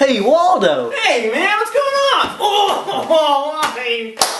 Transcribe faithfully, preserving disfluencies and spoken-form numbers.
Hey, Waldo! Hey, man, what's going on? Oh, I